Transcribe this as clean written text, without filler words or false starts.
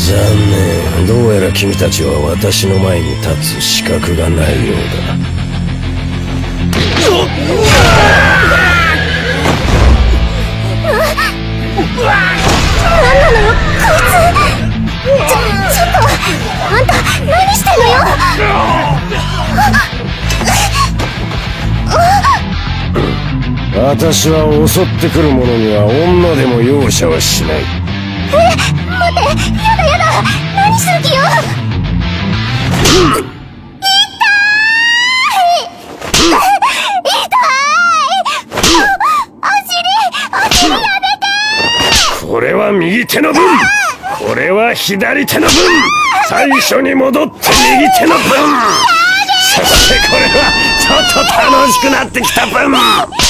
残念。どうやら君たちは私の前に立つ資格がないようだ。 何なのよこいつ。ちょっとあんた何してんのよ。 私は襲ってくる者には女でも容赦はしない。 待って、やだやだ、何する気よ。足やめて。 これは右手の分、これは左手の分、最初に戻って右手の分、そしてこれはちょっと楽しくなってきた分。